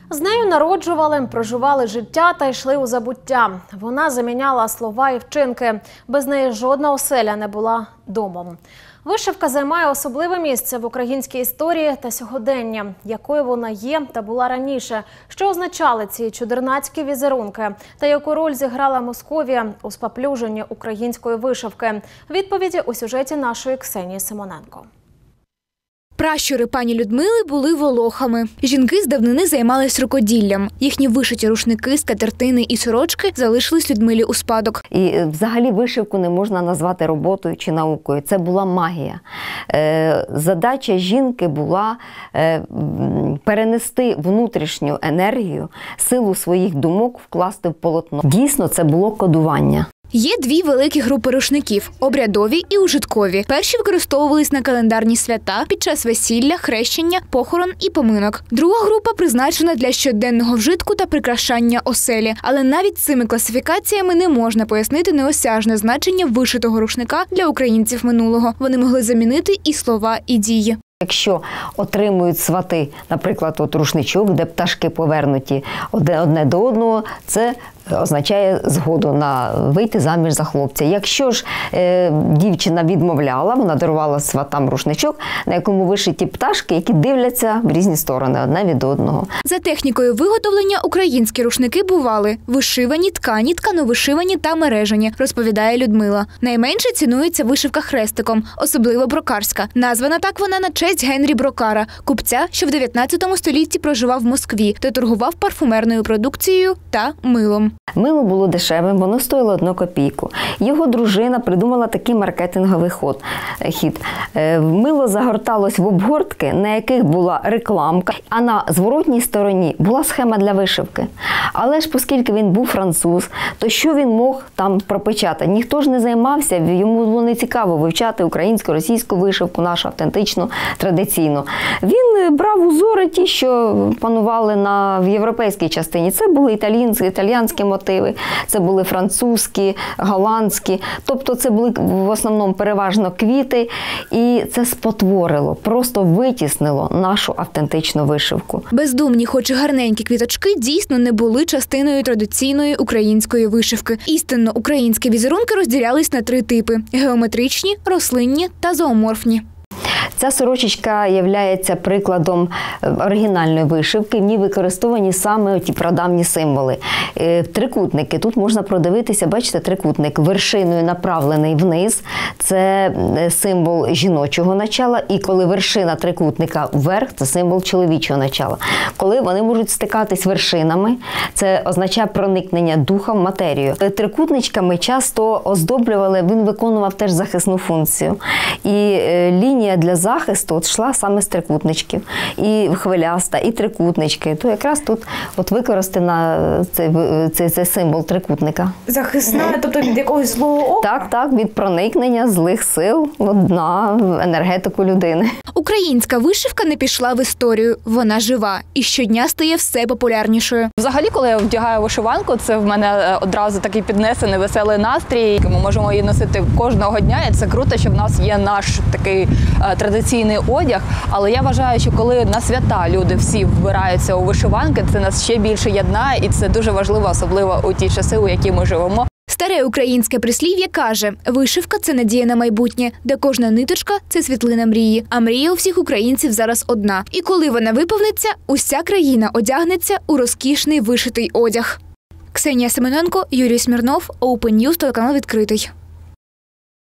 З нею народжували, проживали життя та йшли у забуття. Вона заміняла слова і вчинки. Без неї жодна оселя не була домом. Вишивка займає особливе місце в українській історії та сьогоденні. Якою вона є та була раніше? Що означали ці чудернацькі візерунки? Та яку роль зіграла Московія у спаплюженні української вишивки? Відповіді у сюжеті нашої Ксенії Симоненко. Пращури пані Людмили були волохами. Жінки з давнини займались рукоділлям. Їхні вишиті рушники, скатертини і сорочки залишились Людмилі у спадок. І взагалі вишивку не можна назвати роботою чи наукою. Це була магія. Задача жінки була перенести внутрішню енергію, силу своїх думок вкласти в полотно. Дійсно, це було кодування. Є дві великі групи рушників – обрядові і ужиткові. Перші використовувались на календарні свята, під час весілля, хрещення, похорон і поминок. Друга група призначена для щоденного вжитку та прикрашання оселі. Але навіть цими класифікаціями не можна пояснити неосяжне значення вишитого рушника для українців минулого. Вони могли замінити і слова, і дії. Якщо отримують свати, наприклад, от рушничок, де пташки повернуті одне до одного, це означає згоду на вийти заміж за хлопця. Якщо ж дівчина відмовляла, вона дарувала сватам рушничок, на якому вишиті пташки, які дивляться в різні сторони одне від одного. За технікою виготовлення українські рушники бували вишивані, ткані, ткановишивані та мережені, розповідає Людмила. Найменше цінується вишивка хрестиком, особливо брокарська. Названа так вона на честь Генрі Брокара, купця, що в 19 столітті проживав в Москві та торгував парфумерною продукцією та милом. Мило було дешевим, воно стоїло 1 копійку. Його дружина придумала такий маркетинговий хід. Мило загорталось в обгортки, на яких була рекламка, а на зворотній стороні була схема для вишивки. Але ж, оскільки він був француз, то що він мог там пропечатати? Ніхто ж не займався, йому було не цікаво вивчати українську, російську вишивку, нашу автентичну, традиційну. Він брав узори ті, що панували в європейській частині. Це були італійські мотиви, це були французькі, голландські. Тобто це були в основному переважно квіти. І це спотворило, просто витіснило нашу автентичну вишивку. Бездумні, хоч і гарненькі квіточки, дійсно не були частиною традиційної української вишивки. Істинно українські візерунки розділялись на 3 типи – геометричні, рослинні та зооморфні. Ця сорочечка є прикладом оригінальної вишивки, в ній використовані саме ті прадавні символи. Трикутники, тут можна продивитися, бачите, трикутник вершиною направлений вниз, це символ жіночого начала, і коли вершина трикутника вверх, це символ чоловічого начала. Коли вони можуть стикатись вершинами, це означає проникнення духа в матерію. Трикутничками часто оздоблювали, він виконував теж захисну функцію. І лінія для захисту йшла саме з трикутничків. І хвиляста, і трикутнички. То якраз тут використана цей символ трикутника. Захисна, тобто від якогось злого ока? Так, від проникнення злих сил на енергетику людини. Українська вишивка не пішла в історію. Вона жива і щодня стає все популярнішою. Взагалі, коли я вдягаю вишиванку, це в мене одразу такий піднесений веселий настрій. Ми можемо її носити кожного дня, і це круто, що в нас є наш такий традиційний одяг. Але я вважаю, що коли на свята люди всі вбираються у вишиванки, це нас ще більше єднає, і це дуже важливо, особливо у ті часи, у які ми живемо. Старе українське прислів'я каже, вишивка – це надія на майбутнє, де кожна ниточка – це світлина мрії. А мрія у всіх українців зараз одна. І коли вона виповниться, уся країна одягнеться у розкішний вишитий одяг. Ксенія Симоненко, Юрій Смірнов, Open News, телеканал «Відкритий».